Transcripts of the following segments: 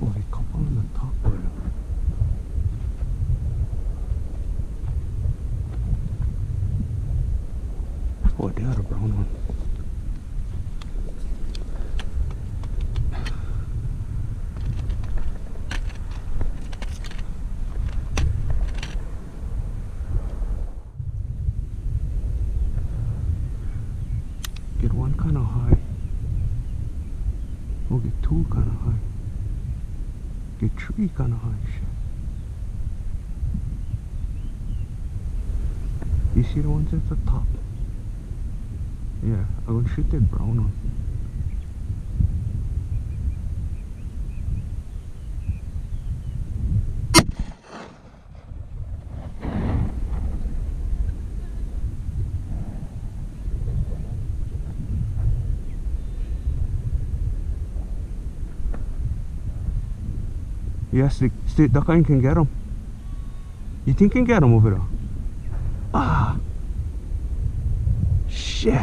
Oh, a couple on the top there. Oh, they are a brown one. Get one kind of high. Oh, get two kind of high. Get three kind of high. You see the ones at the top? Yeah, I'm gonna shoot that brown one. Yes, that guy can get him. You think you can get him over there? Ah! Shit!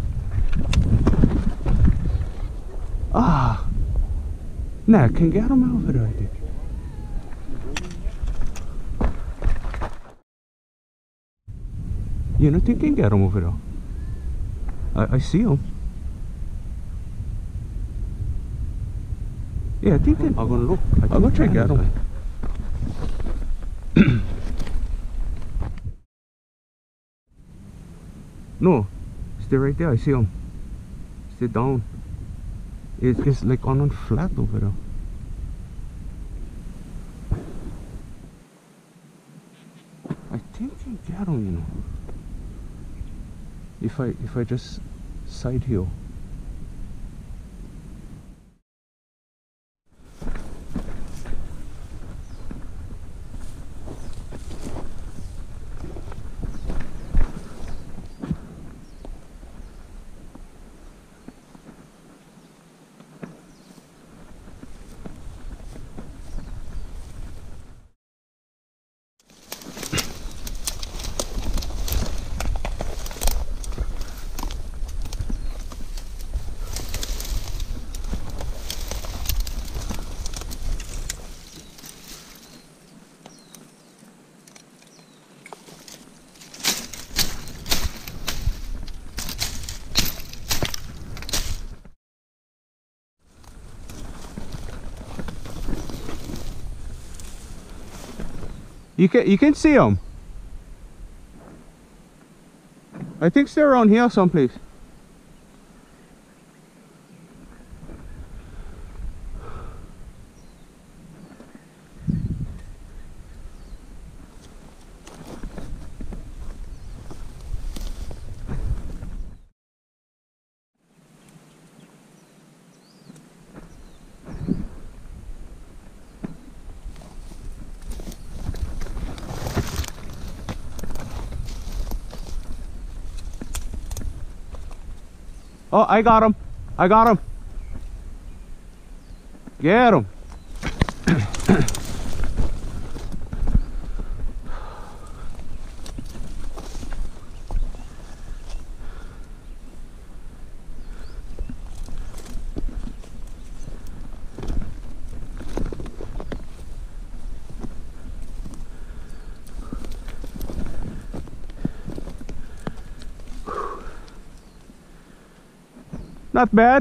Ah! Nah, I can get him over there, I think. You don't think you can get him over there? I see him. Yeah, I think I'm gonna look. I'm gonna try to get him. No, stay right there. I see him. Stay down. It's like on flat over there. I think I can get him, you know. If I just side heel. You can see them. I think they're around here someplace. Oh, I got him. I got him. Get him. Not bad.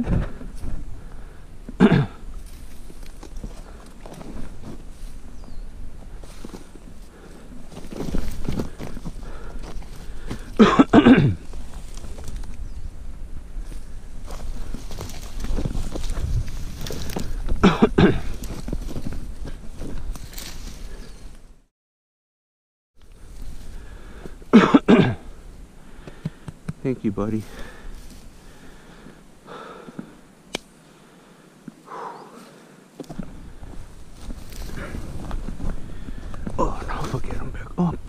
Thank you, buddy. Oh, now if I get him back up.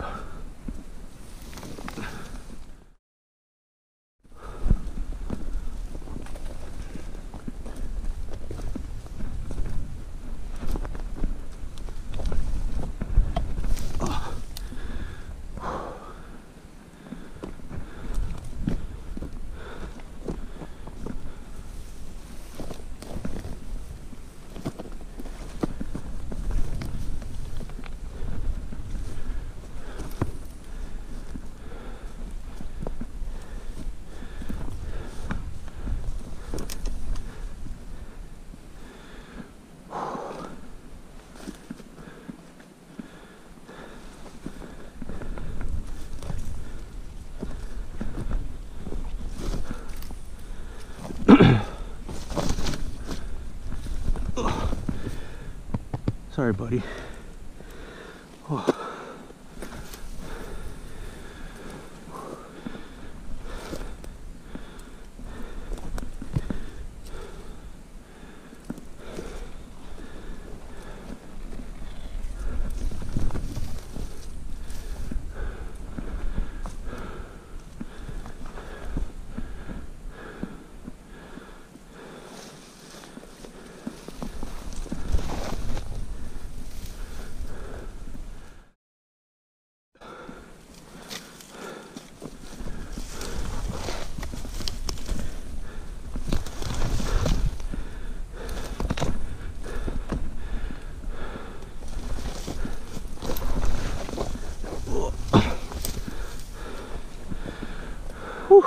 Sorry, buddy. Oh. Whew.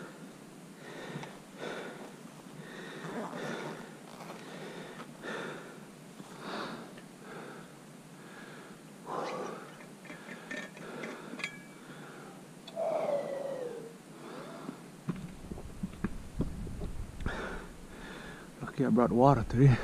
Lucky I brought water today.